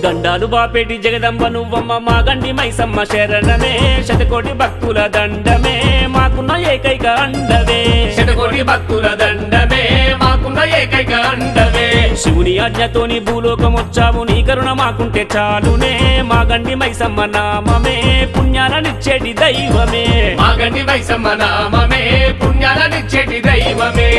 గండాలు బాపేటి జగదంబ నువ్వమ్మ మాగండి మైసమ్మ శరణమే శతకోటి భక్తుల దండమే మాకున్న ఏకైక అండవే శతకోటి భక్తుల దండమే మాకున్న ఏకైక అండవే శివుని ఆజ్ఞతోని భూలోకం వచ్చావు నీ కరుణ మాకుంటే చాలునే మాగండి మైసమ్మ నామమే పుణ్యాలనిచ్చేటి దైవమే మాగండి మైసమ్మ నామమే పుణ్యాలనిచ్చేటి దైవమే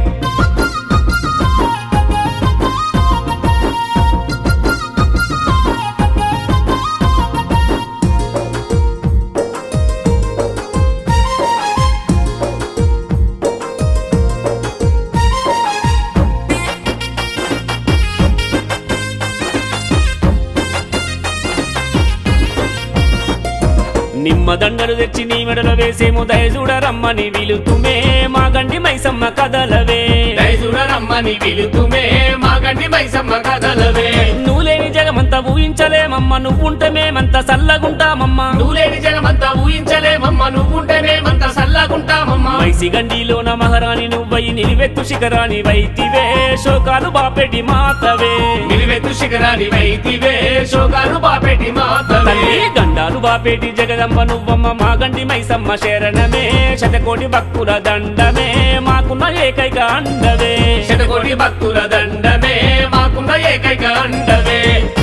నిమ్మ దండలు తెచ్చి నీ మెడలో వేసేమో దయచూడరమ్మని విలుతుమే మాగండి మైసమ్మ కదలవే దయచూడరమ్మని విలుతుమే మాగండి మైసమ్మ కదలవే నువ్వు లేని జగమంతా ఊహించలేమమ్మ నువ్వుంటే మేమంతా సల్లగుంటామమ్మ నువ్వు లేని జగమంతా ఊహించలేమమ్మ నువ్వుంటే మేమంతా సల్లగుంటామమ్మ మైసి గండిలోన మహారాణి నువ్వయి నిలివెత్తు శిఖరాని వైతివే శోకాలు బాపెటి మాతవే నిలివెత్తు శిఖరాని వైతివే శోకాలు బాపెటి మాతవే గండాలు బాపేటి జగదంబ నువ్వమ్మ మాగండి మైసమ్మ శరణమే శతకోటి భక్తుల దండమే మాకున్న ఏకైక అండవే శతకోటి భక్తుల దండమే మాకున్న ఏకైక అండవే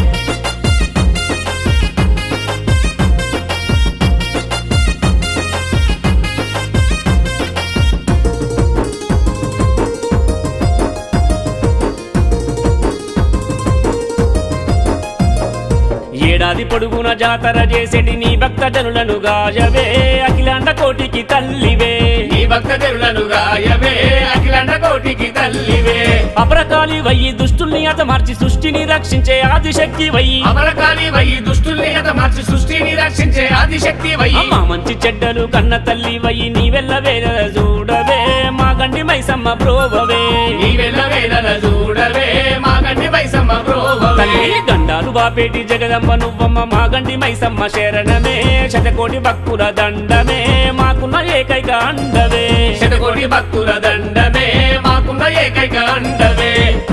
ఏడాది పొడుగున జాతర చేసేటి నీ భక్త జనులను గాయవే అఖిలాండ కోటికి తల్లివే నీ భక్త జనులను గాయవే అఖిలాండ కోటికి తల్లివే అపరకాలి వయ్యి దుష్టుల్ని హతమార్చి సృష్టిని రక్షించే ఆదిశక్తి వయ్యి అమరకాలి వయ్యి దుష్టుల్ని హతమార్చి సృష్టిని రక్షించే ఆదిశక్తి వయ్యి మా మంచి చెడ్డలు కన్న తల్లి వయ్యి నీ వెళ్ళ వేల చూడవే మాగండి మైసమ్మ బ్రోవవే నీ వెళ్ళ వేల చూడవే మాగండి మైసమ్మ బ్రోవవే గండాలు బాపేటి జగదంబ నువ్వమ్మ మాగండి మైసమ్మ శరణమే శతకోటి భక్తుల దండమే మాకున్న ఏకైక అండవే శతకోటి భక్తుల దండమే మాకున్న ఏకైక అండవే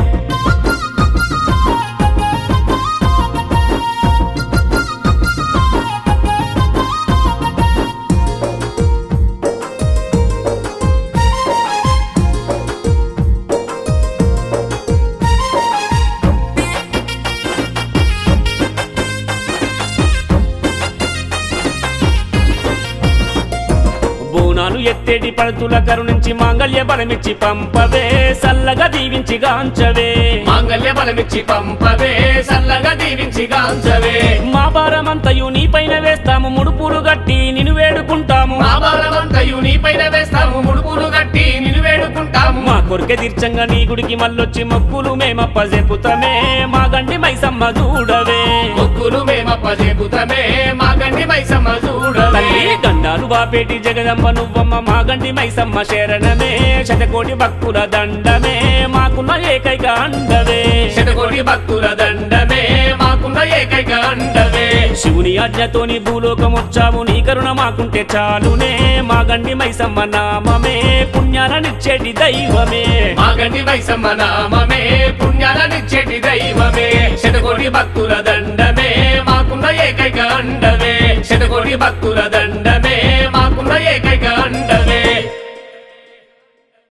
బోనాలు ఎత్తేటి పడుతుల కరుణించి మాంగళ్య బలమిచ్చి పంపవే సల్లగా దీవించి గాంచవే మాంగళ్య బలమిచ్చి పంపవే సల్లగా దీవించి గాంచవే మా భారమంతయు నీ పైన వేస్తాము ముడుపులు గట్టి నిన్ను వేడుకుంటాము మా భారమంతయు నీ పైన వేస్తాము ముడుపులు గట్టి నిన్ను వేడుకుంటాము మా కొరికె తీర్చంగా నీ గుడికి మళ్ళొచ్చి మొక్కులు మేమప్ప చెబుతామే మాగండి మైసమ్మ చూడవే మొక్కులు మేమప్ప చెబుతామే మాగండి మైసమ్మ చూడవే గండాలు బాపేటి జగదంబ నువ్వమ్మ మాగండి మైసమ్మ శరణమే శతకోటి భక్తుల దండమే మాకున్న ఏకైక అండవే శతకోటి భక్తుల దండమే మాకున్న ఏకైక అండవే శివుని ఆజ్ఞతోని భూలోకం వచ్చావు నీ కరుణ మాకుంటే చాలునే మాగండి మైసమ్మ నామమే పుణ్యాలనిచ్చేటి దైవమే మాగండి మైసమ్మ నామమే పుణ్యాలనిచ్చేటి దైవమే శతకోటి భక్తుల దండ